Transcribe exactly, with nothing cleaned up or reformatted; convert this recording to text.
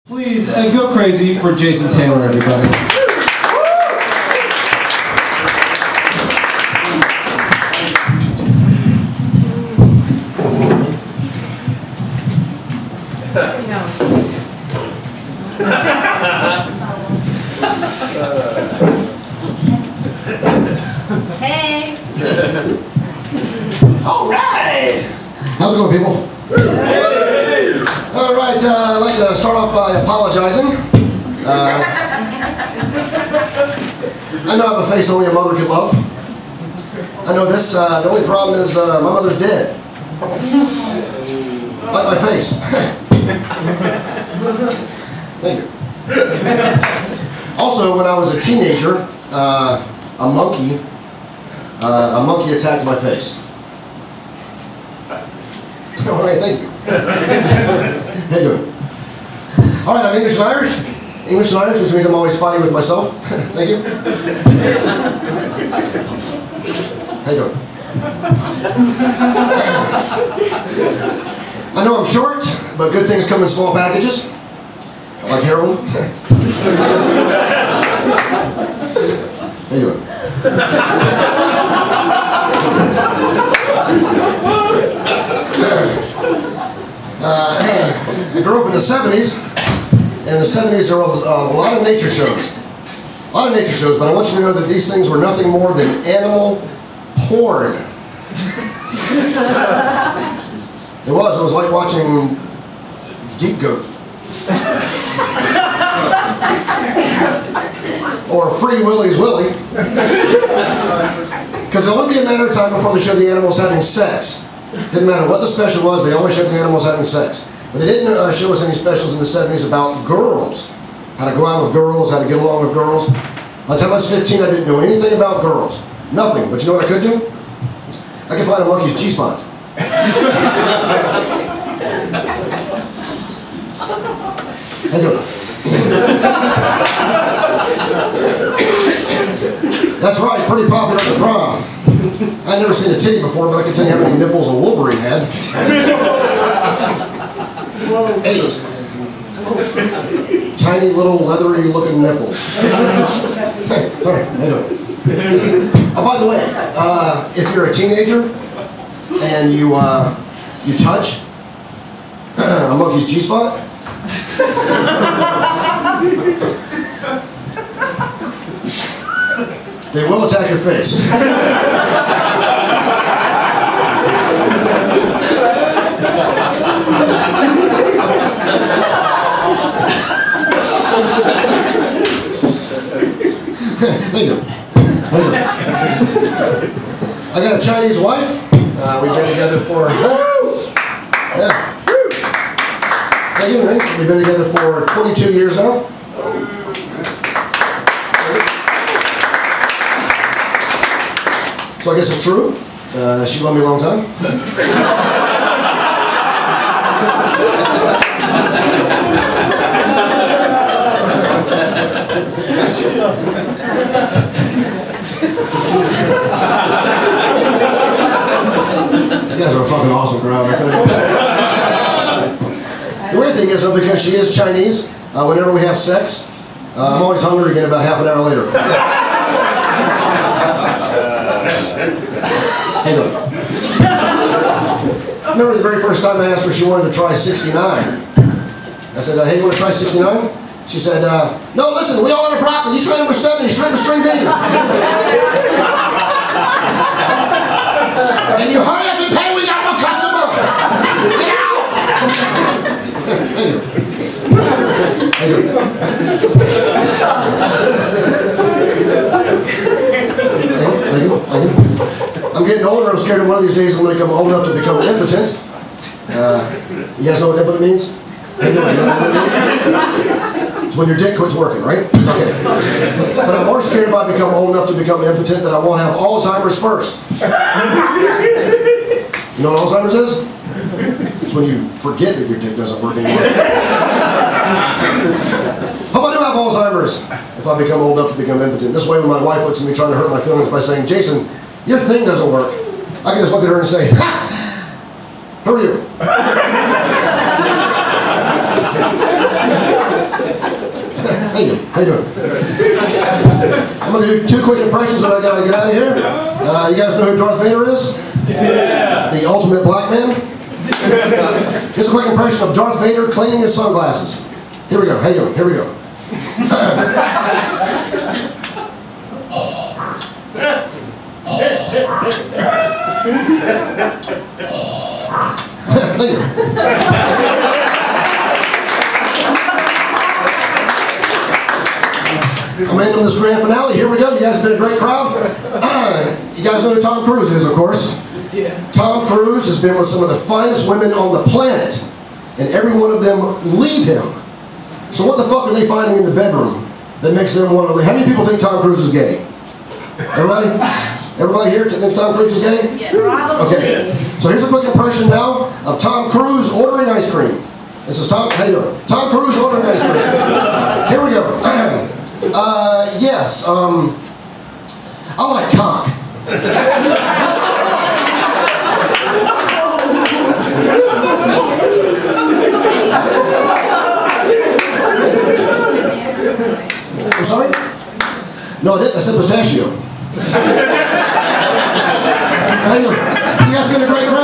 Please uh, go crazy for Jason Taylor, everybody. Hey! All right! How's it going, people? Hey. All right, uh, I'd like to start off by apologizing. Uh, I know I have a face only a mother could love. I know this. Uh, the only problem is uh, my mother's dead. Like my face. Thank you. Also, when I was a teenager, uh, a monkey, uh, a monkey attacked my face. All right, thank you. How you doing? All right, I'm English and Irish. English and Irish, which means I'm always fighting with myself. Thank you. How you doing? I know I'm short, but good things come in small packages. I like heroin. How you doing? Uh, I grew up in the seventies. In the seventies, there was a lot of nature shows. A lot of nature shows, but I want you to know that these things were nothing more than animal porn. It was. It was like watching Deep Goat. Or Free Willy's Willy. Because it wouldn't be a matter of time before they showed the animals having sex. Didn't matter what the special was, they always showed the animals having sex. But they didn't uh, show us any specials in the seventies about girls. How to go out with girls, how to get along with girls. By the time I was fifteen, I didn't know anything about girls. Nothing. But you know what I could do? I could find a monkey's G-spot. How you doing? That's right, pretty popular at the prom. I'd never seen a titty before, but I can tell you how many nipples a Wolverine had. Eight. Tiny little leathery looking nipples. Hey, sorry, how you doing? Oh, by the way, uh, if you're a teenager and you uh, you touch a monkey's G-spot, they will attack your face. Thank you. Thank you. I got a Chinese wife. Uh, we've been together for yeah. Thank you, Nick. We've been together for twenty-two years now. So I guess it's true. Uh, she loved me a long time. You guys are a fucking awesome crowd, I tell you. The weird thing is, though, because she is Chinese, uh, whenever we have sex, uh, I'm always hungry again about half an hour later. How you doing? I remember the very first time I asked her if she wanted to try sixty-nine. I said, uh, hey, you want to try sixty-nine? She said, uh, no, listen, we all have a broccoli. You try number seventy, shrimp and string bean. And you hurry up and pay, we got no customer. Get out! Thank you. Thank you. Thank you. Thank you. I'm getting older. I'm scared that one of these days I'm going to become old enough to become impotent. Uh, you guys know what impotent means? It's when your dick quits working, right? Okay. But I'm more scared if I become old enough to become impotent that I won't have Alzheimer's first. You know what Alzheimer's is? It's when you forget that your dick doesn't work anymore. Hope I do have Alzheimer's if I become old enough to become impotent. This way when my wife looks at me trying to hurt my feelings by saying, Jason, your thing doesn't work, I can just look at her and say, ha! Who are you? you doing? I'm going to do two quick impressions and I got to get out of here. Uh, you guys know who Darth Vader is? Yeah. The ultimate black man? Here's a quick impression of Darth Vader cleaning his sunglasses. Here we go. How you doing? Here we go. Thank you. I'm going to end on this grand finale. Here we go. You guys have been a great crowd. Uh, you guys know who Tom Cruise is, of course. Yeah. Tom Cruise has been with some of the finest women on the planet, and every one of them leave him. So what the fuck are they finding in the bedroom that makes them want to leave? How many people think Tom Cruise is gay? Everybody? Everybody here thinks Tom Cruise is gay? Yeah, probably. Okay. So here's a quick impression now of Tom Cruise ordering ice cream. This is Tom. How you doing? Tom Cruise ordering ice cream. Here we go. Uh, yes, um, I like cock. I'm sorry? No, I didn't. I said pistachio. How you doing? You guys been a great crowd.